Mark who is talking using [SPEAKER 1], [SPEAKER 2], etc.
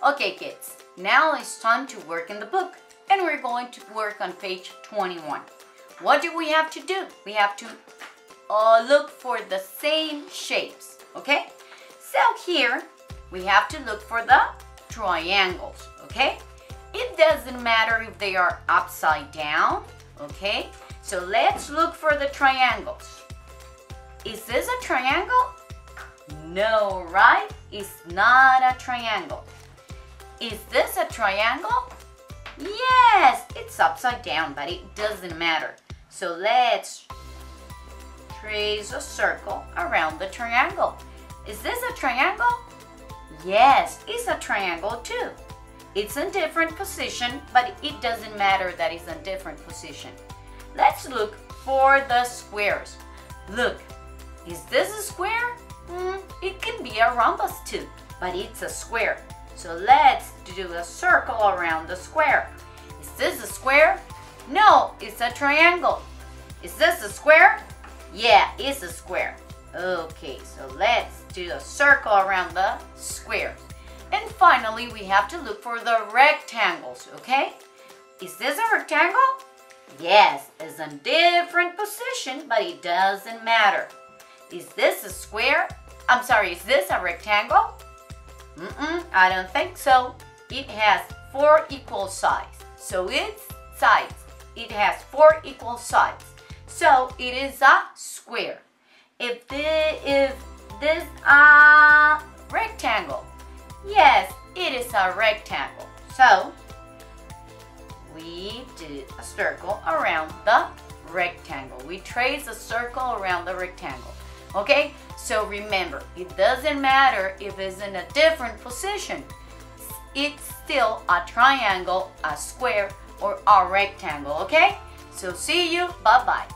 [SPEAKER 1] Okay, kids, now it's time to work in the book, and we're going to work on page 21. What do we have to do? We have to look for the same shapes, okay? So here, we have to look for the triangles, okay? It doesn't matter if they are upside down, okay? So let's look for the triangles. Is this a triangle? No, right? It's not a triangle. Is this a triangle? Yes, it's upside down, but it doesn't matter. So let's trace a circle around the triangle. Is this a triangle? Yes, it's a triangle too. It's in different position, but it doesn't matter that it's in different position. Let's look for the squares. Look, is this a square? It can be a rhombus too, but it's a square. So let's do a circle around the square. Is this a square? No, it's a triangle. Is this a square? Yeah, it's a square. Okay, so let's do a circle around the squares. And finally, we have to look for the rectangles, okay? Is this a rectangle? Yes, it's in different position, but it doesn't matter. Is this a square? I'm sorry, is this a rectangle? I don't think so. It has 4 equal sides. So its sides, it has 4 equal sides. So it is a square. If this a rectangle, yes, it is a rectangle. So we do a circle around the rectangle. We trace a circle around the rectangle. Okay, so remember, it doesn't matter if it's in a different position. It's still a triangle, a square, or a rectangle, okay? So see you, bye-bye.